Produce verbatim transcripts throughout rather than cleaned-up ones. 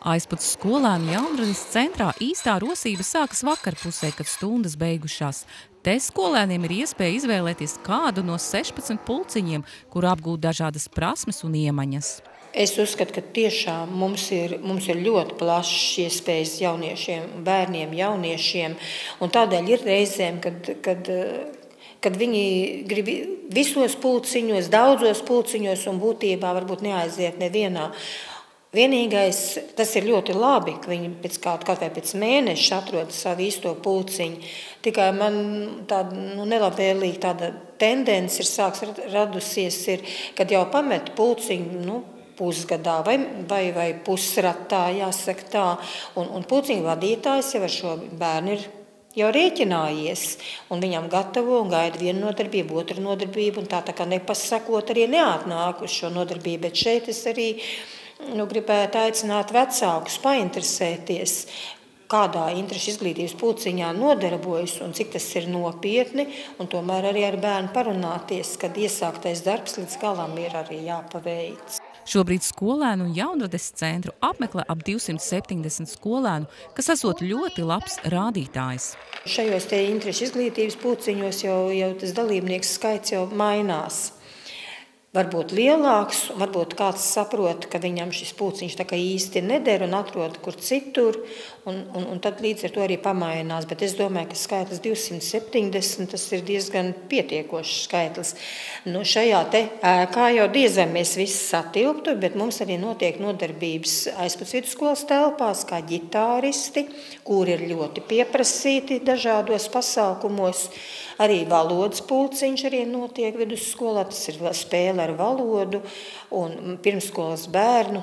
Aizpats skolēnu jaunradas centrā īstā rosība sākas vakarpusē, kad stundas beigušās. Te skolēniem ir iespēja izvēlēties kādu no sešpadsmit pulciņiem, kur apgūt dažādas prasmes un iemaņas. Es uzskatu, ka tiešām mums ir, mums ir ļoti plašs iespējas jauniešiem, bērniem, jauniešiem, un tādēļ ir reizēm, kad, kad, kad viņi grib visos pulciņos, daudzos pulciņos un būtībā varbūt neaiziet nevienā. Vienīgais, tas ir ļoti labi, ka viņi pēc kaut, kaut vai pēc mēneša atrod savu īsto pulciņu. Tikai man tāda nu, nelabvēlīga tāda tendence ir sāks radusies, ir, kad jau pamet pulciņu nu, pusgadā vai, vai, vai pusratā, jāsaka tā. Un, un pulciņu vadītājs jau ar šo bērnu ir jau rēķinājies, un viņam gatavo un gaida vienu nodarbību, otru nodarbību, un tā tā kā nepasakot arī neatnāk uz šo nodarbību. Bet šeit es arī nu, gribētu aicināt vecākus painteresēties, kādā interešu izglītības pulciņā nodarbojas un cik tas ir nopietni, un tomēr arī ar bērnu parunāties, kad iesāktais darbs līdz galam ir arī jāpaveic. Šobrīd skolēnu un jaunrades centru apmeklē ap divsimt septiņdesmit skolēnu, kas esot ļoti labs rādītājs. Šajos te interešu izglītības pulciņos jau, jau tas dalībnieku skaits jau mainās. Varbūt lielāks, varbūt kāds saprot, ka viņam šis pulciņš tā kā īsti neder un atrod kur citur, un, un, un tad līdz ar to arī pamainās. Bet es domāju, ka skaitlis divsimt septiņdesmit, tas ir diezgan pietiekošs skaitlis. Nu, šajā te ēkā jau diezgan mēs visi satilptu, bet mums arī notiek nodarbības Aizpats vidusskolas telpās, kā ģitāristi, kuri ir ļoti pieprasīti dažādos pasākumos. Arī valodas pulciņš arī notiek vidusskolā, tas ir spēle ar valodu, un pirmskolas bērnu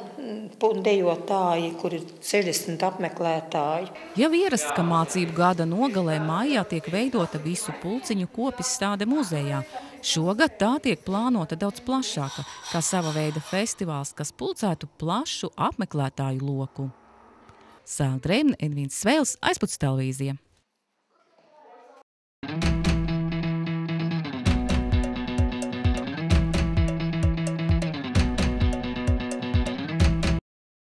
dejotāji, kur ir sešdesmit apmeklētāji. Jau ierasts, ka mācību gada nogalē mājā tiek veidota visu pulciņu kopizstāde muzejā. Šogad tā tiek plānota daudz plašāka, kā sava veida festivāls, kas pulcētu plašu apmeklētāju loku. Sāla Drēbne, Edvīns Svēls, Aizpats televīzija.